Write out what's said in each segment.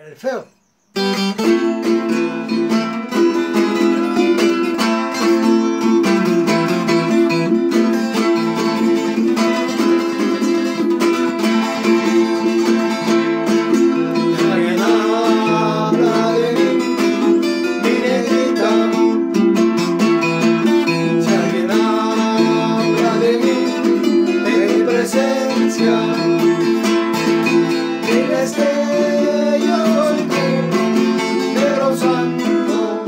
el feo. Diles que yo soy tu negro santo.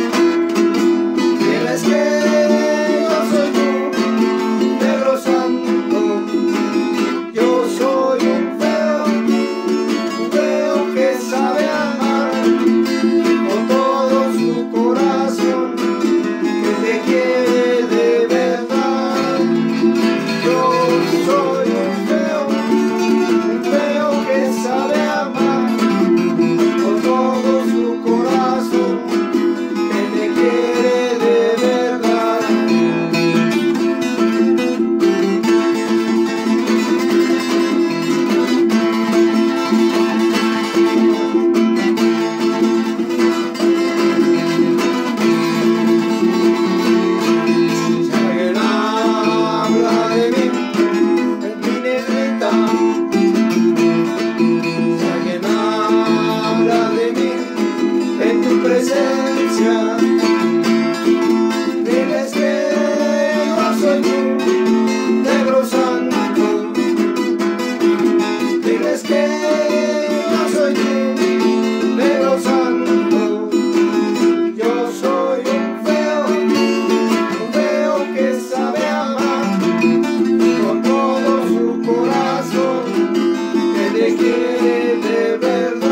Diles que yo soy tu negro santo. Yo soy un feo que sabe amar con todo su corazón, que te quiere de verdad. Yo soy un feo que sabe amar con todo su corazón, que te quiere de verdad. Si alguien habla de mí, es mi negrita. En tu presencia, diles que yo soy tu negro santo. Diles que yo soy tu negro santo. Yo soy un feo que sabe amar con todo su corazón, que te quiere de verdad.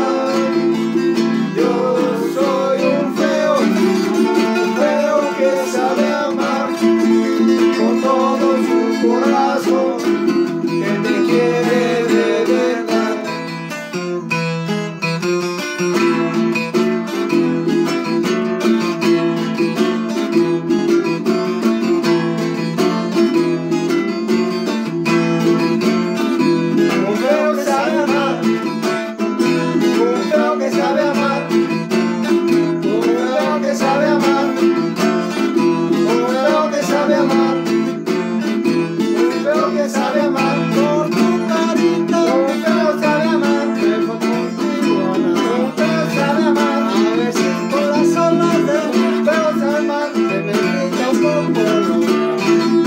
Corazón que te quiere de verdad. Un feo que sabe amar, un feo que sabe amar, un feo que sabe amar, un feo que sabe amar. Que sabe amar por tu carita, un feo sabe amar, dejo contigo, un feo sabe amar, a veces por las olas de un feo sabe amar, que me quita un poco el dolor.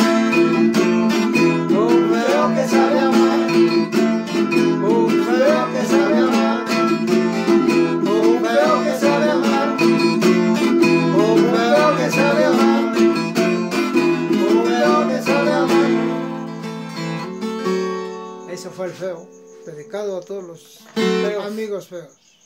Un feo que sabe amar, un feo que sabe amar, un feo que sabe amar, un feo que sabe amar, un feo que sabe amar. Ese fue el feo, dedicado a todos los amigos feos.